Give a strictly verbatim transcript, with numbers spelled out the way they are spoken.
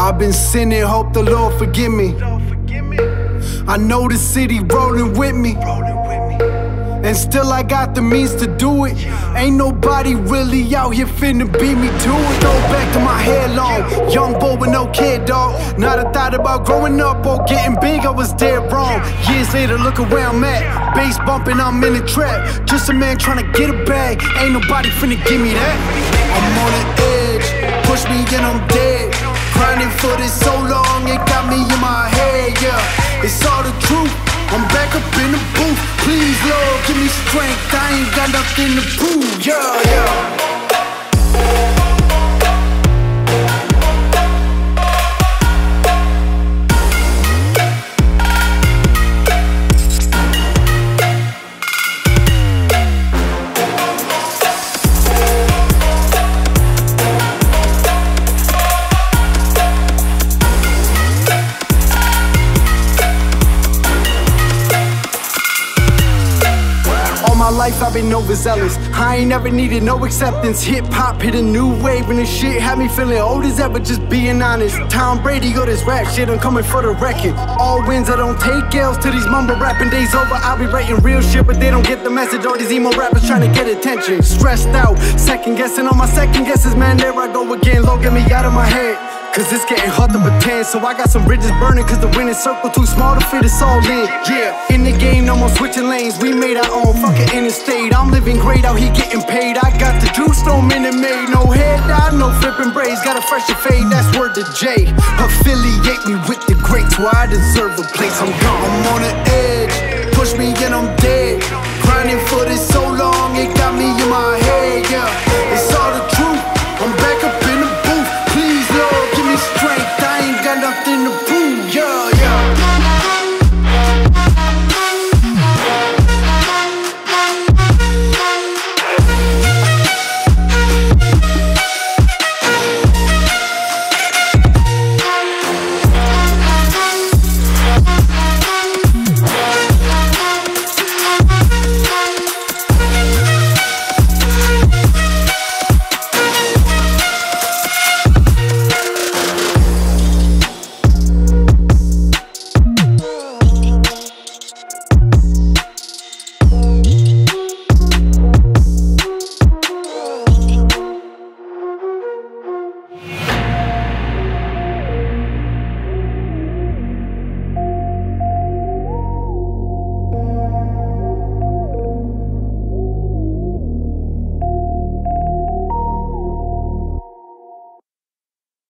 I've been sinning, hope the Lord forgive me. I know the city rolling with me, and still I got the means to do it. Ain't nobody really out here finna beat me to it. Throw back to my hair long, young boy with no kid, dog. Not a thought about growing up or getting big, I was dead wrong. Years later, look at where I'm at. Bass bumping, I'm in the trap. Just a man trying to get a bag. Ain't nobody finna give me that. I'm on the edge, push me and I'm dead. Grinding for this so long, it got me in my head, yeah. It's all the truth, I'm back up in the booth. Please, Lord, give me strength, I ain't got nothing to prove, yeah, yeah. My life I've been overzealous, I ain't never needed no acceptance. Hip-hop hit a new wave and this shit had me feeling old as ever, just being honest. Tom Brady or this rap shit, I'm coming for the record. All wins, I don't take L's till these mumble rapping days over. I'll be writing real shit, but they don't get the message. All these emo rappers trying to get attention. Stressed out, second guessing on my second guesses, man, there I go again. Lord, get me out of my head, cause it's getting hard to pretend. So I got some bridges burning, cause the winning circle too small to fit us all in. Yeah, in the game, no more switching lanes. We made our own fucking interstate. I'm living great out here getting paid. I got the juice, no minute made. No head down, no flipping braids. Got a fresher fade, that's word to J. Affiliate me with the greats, where I deserve a place. I'm gone, I'm on the edge. Push me and I'm